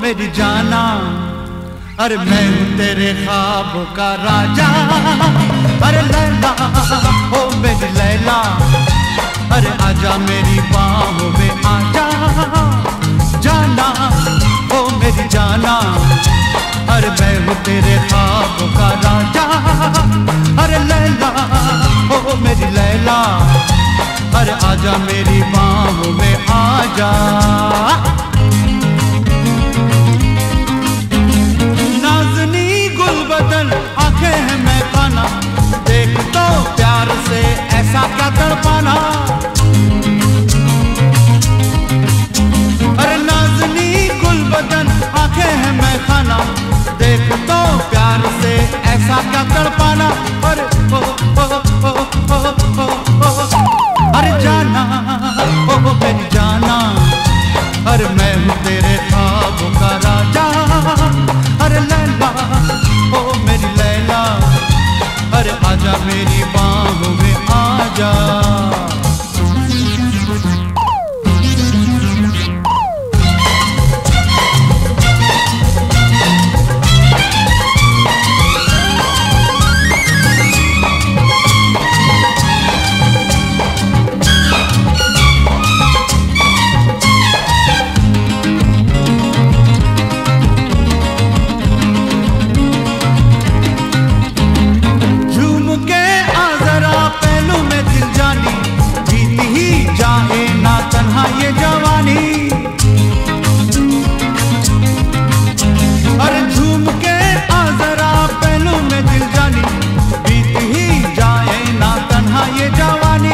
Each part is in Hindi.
मेरी जाना, अरे मैं हूँ तेरे ख्वाबों का राजा। अरे लैला ओ मेरी लैला, अरे आजा मेरी बाहों में आजा। जाना ओ मेरी जाना, अरे मैं हूँ तेरे ख्वाबों का राजा। अरे लैला ओ मेरी लैला, अरे आजा मेरी बाहों में आजा। नाज़नी गुलबदन आंखें हैं मैं खाना, देख तो प्यार से ऐसा क्या तड़पाना। अरे नाज़नी गुलबदन आंखें हैं मैं खाना, देख तो प्यार से ऐसा क्या तड़पाना। अरे ओ ओ ओ ओ ओ ओ अरे जाना ओ मेरी जाना, अरे मैं हूँ तेरे ख्वाबों का राजा। अरे लैला ओ मेरी लैला, अरे आजा मेरी बाहों में आजा। ये जवानी, अरे झूम के आ जरा पहलू में दिल जानी, बीत ही जाए ना तन्हा ये जवानी।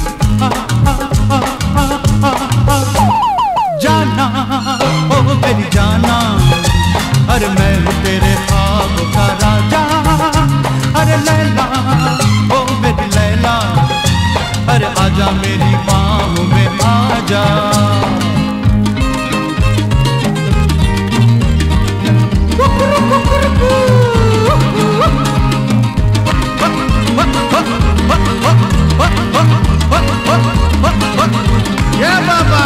जाना ओ मेरी जाना, अरे मैं हूँ तेरे ख्वाबों का राजा। अरे लैला ओ मेरी लैला, अरे आजा मेरी बाहों में आजा। या बाबा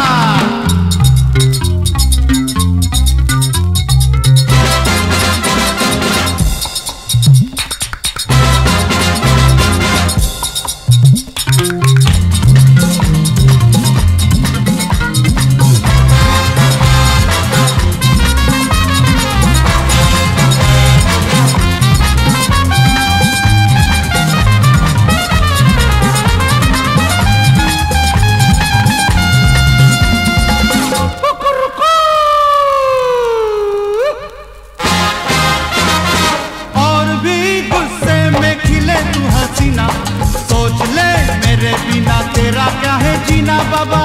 सोच ले मेरे बिना तेरा क्या है जीना बाबा।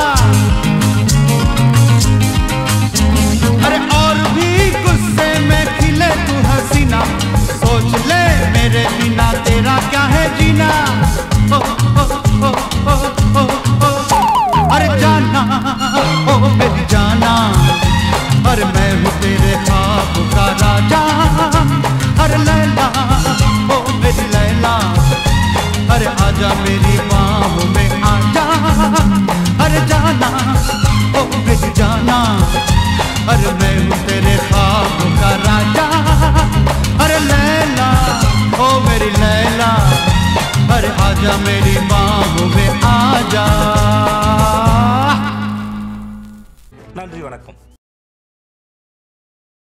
अरे और भी गुस्से में खिले तू हसीना, सोच ले मेरे बिना तेरा क्या है जीना। ओ ओ ओ ओ ओ ओ अरे जाना ओ मेरी जाना, अरे मैं हूँ तेरे ख्वाबों का राजा। अरे लैला ओ मेरी लैला, अरे आजा मेरी बाहों में आजा। अरे जाना ओ मेरी जाना, अरे मैं हूँ तेरे ख्वाबों का राजा। अरे लैला ओ मेरी लैला, अरे आजा मेरी बाहों में आजा। नंरी वणक्कम।